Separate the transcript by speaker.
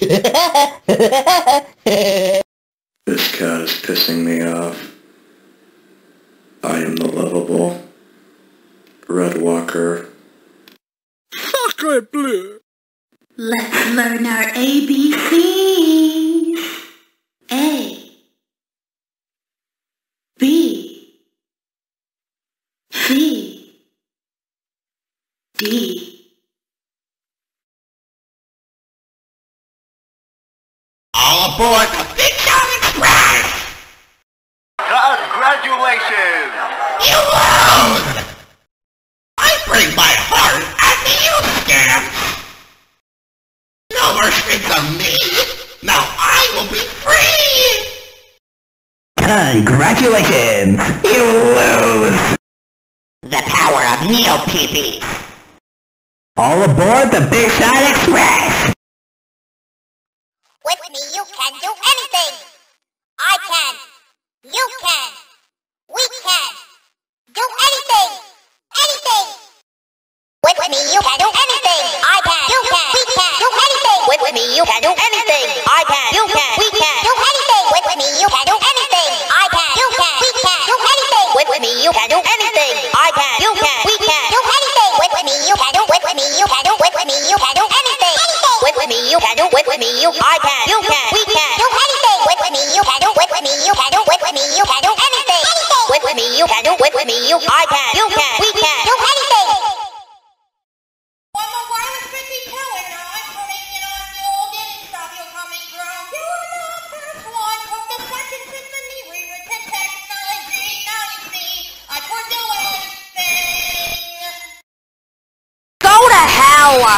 Speaker 1: This cat is pissing me off. I am the lovable Redwalker. SACREBLUE!
Speaker 2: Let's learn our ABCs. A, B, C, D.
Speaker 3: All aboard the Big Dog Express!
Speaker 4: Congratulations!
Speaker 3: You lose! I bring my heart as you, Scamps! No more streaks of me! Now I will be free!
Speaker 5: Congratulations! You lose!
Speaker 3: The power of Neo-Peepees!
Speaker 5: All aboard the Big Shot Express!
Speaker 6: With me you can do anything! I can! You can! We can! Do anything! Anything! With me you can do anything! I can! You can! We can! Do anything! With me you can do anything! I can! You can! We can! Do anything! With me you can do anything! I can! You can! We can! Do anything! With me you can do anything! I can! You can! We can! Do anything! With me you can do! With me you can do! With me you can do anything! With me you can do! With me you! I can! You can! We can! Do anything! With me you can do! With me you can do! With me you can do anything! With me you can do! With me you! I can! You can! We can! Do anything!
Speaker 7: When the wireless could be going on, putting it on hold, didn't stop you coming through. You were the first one, took the second symphony, rewritten technology. Now you see, I could do anything.
Speaker 6: Go to hell!